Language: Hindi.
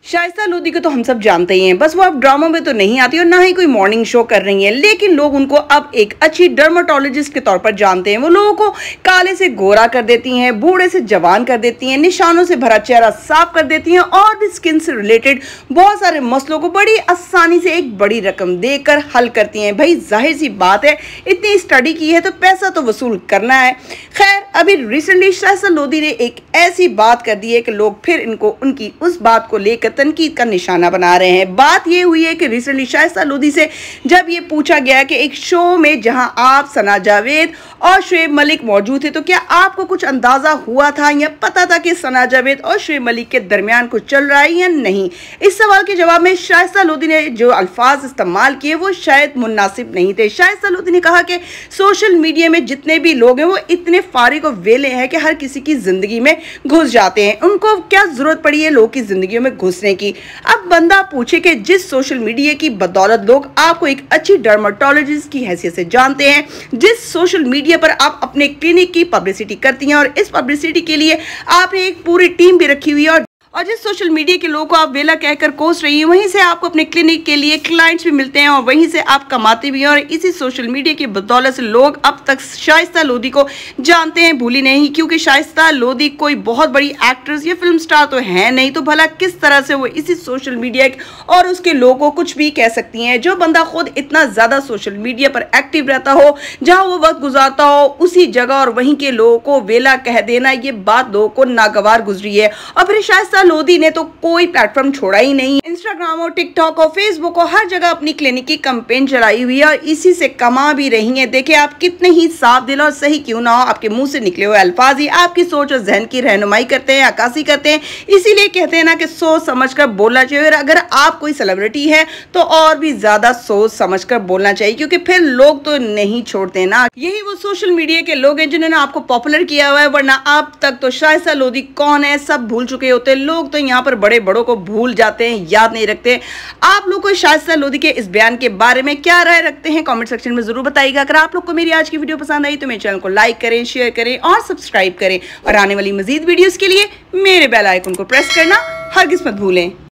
शाइस्ता लोधी को तो हम सब जानते ही हैं, बस वो अब ड्रामों में तो नहीं आती और ना ही कोई मॉर्निंग शो कर रही है, लेकिन लोग उनको अब एक अच्छी डर्माटोलॉजिस्ट के तौर पर जानते हैं। वो लोगों को काले से गोरा कर देती हैं, बूढ़े से जवान कर देती हैं, निशानों से भरा चेहरा साफ कर देती हैं और भी स्किन से रिलेटेड बहुत सारे मसलों को बड़ी आसानी से एक बड़ी रकम देकर हल करती हैं। भाई जाहिर सी बात है, इतनी स्टडी की है तो पैसा तो वसूल करना है। खैर, अभी रिसेंटली शाइस्ता लोधी ने एक ऐसी बात कर दी है कि लोग फिर इनको उनकी उस बात को लेकर तनकीद का निशाना बना रहे हैं। बात ये हुई है कि रिसेंटली शाइस्ता लोधी से जब ये पूछा गया कि एक शो में जहां आप, सना जावेद और शुएब मलिक मौजूद थे, तो क्या आपको कुछ अंदाजा हुआ था या पता था कि सना जावेद और शुएब मलिक के दरमियान कुछ चल रहा है या नहीं? इस सवाल के जवाब में शाइस्ता लोधी ने जो अल्फाज इस्तेमाल किए वो शायद मुनासिब नहीं थे। शाइस्ता लोधी ने कहा कि सोशल मीडिया में जितने भी लोग हैं वो इतने फारिग और वेले हैं कि हर किसी की जिंदगी में घुस जाते हैं। उनको क्या जरूरत पड़ी है लोग की जिंदगी में घुसने की? अब बंदा पूछे कि जिस सोशल मीडिया की बदौलत लोग आपको एक अच्छी डर्माटोलॉजिस्ट की हैसियत से जानते हैं, जिस सोशल मीडिया पर आप अपने क्लिनिक की पब्लिसिटी करती हैं और इस पब्लिसिटी के लिए आपने एक पूरी टीम भी रखी हुई है और जिस सोशल मीडिया के लोगों को आप वेला कहकर कोस रही हैं, वहीं से आपको अपने क्लिनिक के लिए क्लाइंट्स भी मिलते हैं और वहीं से आप कमाते भी हैं और इसी सोशल मीडिया की बदौलत से लोग अब तक शाइस्ता लोधी को जानते हैं, भूली नहीं। क्योंकि शाइस्ता लोधी कोई बहुत बड़ी एक्ट्रेस या फिल्म स्टार तो है नहीं, तो भला किस तरह से वो इसी सोशल मीडिया और उसके लोगों को कुछ भी कह सकती हैं? जो बंदा खुद इतना ज़्यादा सोशल मीडिया पर एक्टिव रहता हो, जहाँ वो वक्त गुजारता हो, उसी जगह और वहीं के लोगों को वेला कह देना, ये बात लोगों को नागवार गुजरी है। और फिर शाइस्ता लोधी ने तो कोई प्लेटफॉर्म छोड़ा ही नहीं। इंस्टाग्राम और टिकटॉक और फेसबुक और हर जगह अपनी क्लिनिक की कैंपेन चलाई हुई है और इसी से कमा भी रही है। देखिए, आप कितने ही साफ दिल और सही क्यों ना हो, आपके मुंह से निकले हुए अल्फाज ही आपकी सोच और जहन की रहनुमाई करते हैं, अक्कासी करते हैं। इसीलिए कहते हैं ना कि सोच समझ कर बोलना चाहिए। और अगर आप कोई सेलिब्रिटी है तो और भी ज्यादा सोच समझ कर बोलना चाहिए, क्योंकि फिर लोग तो नहीं छोड़ते ना। यही वो सोशल मीडिया के लोग हैं जिन्होंने आपको पॉपुलर किया हुआ है, वरना अब तक तो शाइस्ता लोधी कौन है सब भूल चुके होते। लोग तो यहाँ पर बड़े बड़ों को भूल जाते हैं, याद नहीं रखते। आप लोग को शाइस्ता लोधी के इस बयान के बारे में क्या राय रखते हैं कमेंट सेक्शन में जरूर बताइएगा। अगर आप लोग को मेरी आज की वीडियो पसंद आई तो मेरे चैनल को लाइक करें, शेयर करें और सब्सक्राइब करें और आने वाली मजीद वीडियोस के लिए मेरे बेल आइकन को प्रेस करना हरगिज़ मत भूलें।